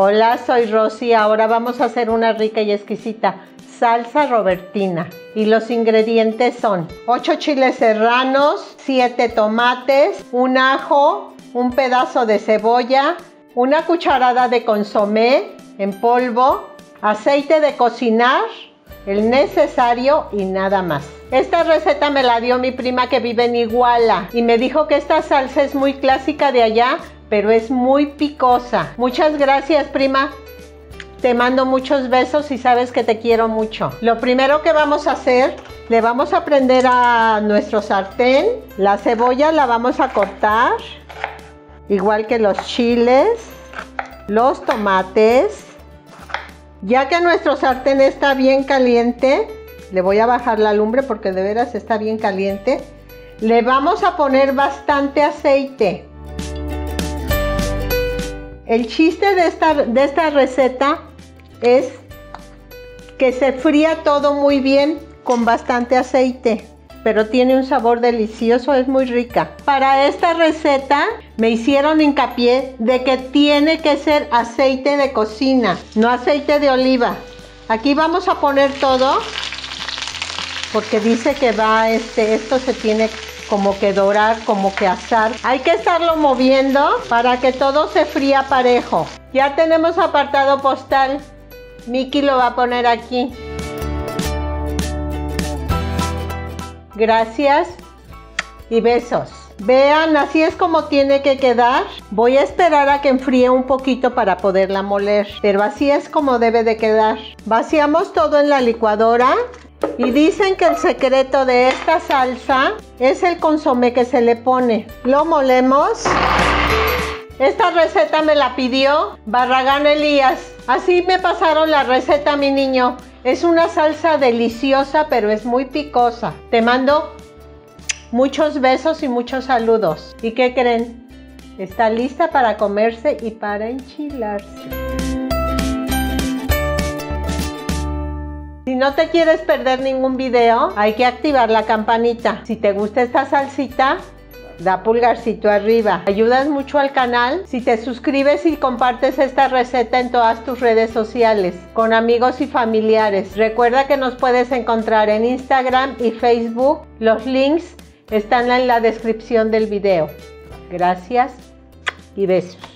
Hola, soy Rosy. Ahora vamos a hacer una rica y exquisita salsa robertina. Y los ingredientes son 8 chiles serranos, 7 tomates, un ajo, un pedazo de cebolla, una cucharada de consomé en polvo, aceite de cocinar, el necesario y nada más. Esta receta me la dio mi prima que vive en Iguala y me dijo que esta salsa es muy clásica de allá, pero es muy picosa. Muchas gracias, prima. Te mando muchos besos y sabes que te quiero mucho. Lo primero que vamos a hacer, le vamos a prender a nuestro sartén. La cebolla la vamos a cortar, igual que los chiles, los tomates. Ya que nuestro sartén está bien caliente, le voy a bajar la lumbre porque de veras está bien caliente. Le vamos a poner bastante aceite. El chiste de esta receta es que se fría todo muy bien con bastante aceite, pero tiene un sabor delicioso, es muy rica. Para esta receta me hicieron hincapié de que tiene que ser aceite de cocina, no aceite de oliva. Aquí vamos a poner todo porque dice que esto se tiene como que dorar, como que asar. Hay que estarlo moviendo para que todo se fría parejo. Ya tenemos apartado postal. Miki lo va a poner aquí. Gracias y besos. Vean, así es como tiene que quedar. Voy a esperar a que enfríe un poquito para poderla moler, pero así es como debe de quedar. Vaciamos todo en la licuadora. Y dicen que el secreto de esta salsa es el consomé que se le pone. Lo molemos. Esta receta me la pidió Barragán Elías. Así me pasaron la receta, mi niño. Es una salsa deliciosa, pero es muy picosa. Te mando muchos besos y muchos saludos. ¿Y qué creen? Está lista para comerse y para enchilarse. Si no te quieres perder ningún video, hay que activar la campanita. Si te gusta esta salsita, da pulgarcito arriba. Ayudas mucho al canal si te suscribes y compartes esta receta en todas tus redes sociales, con amigos y familiares. Recuerda que nos puedes encontrar en Instagram y Facebook. Los links están en la descripción del video. Gracias y besos.